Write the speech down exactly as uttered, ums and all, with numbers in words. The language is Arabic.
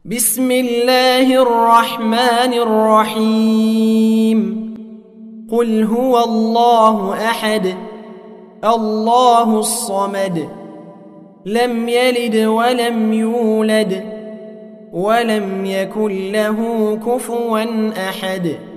بسم الله الرحمن الرحيم قل هو الله أحد الله الصمد لم يلد ولم يولد ولم يكن له كفوا أحد